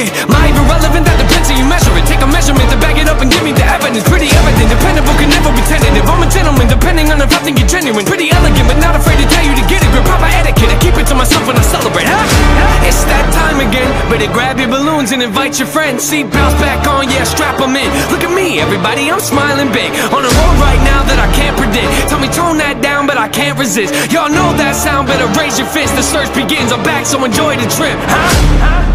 it. Am I even relevant? That depends how you measure it. Take a measurement to back it up and give me the evidence. Pretty evident, dependable, can never be tentative. I'm a gentleman, depending on if I think you're genuine. Pretty elegant, but not afraid to tell you to get it. Grip proper etiquette, I keep it to myself when I celebrate. It's that time again. Better grab your balloons and invite your friends. Seatbelts back on, yeah, strap them in. Look at me, everybody, I'm smiling big. On a road right now that I can't predict. Tell me tone that down, but I can't resist. Y'all know that sound, better raise your fist. The search begins, I'm back, so enjoy the trip, huh?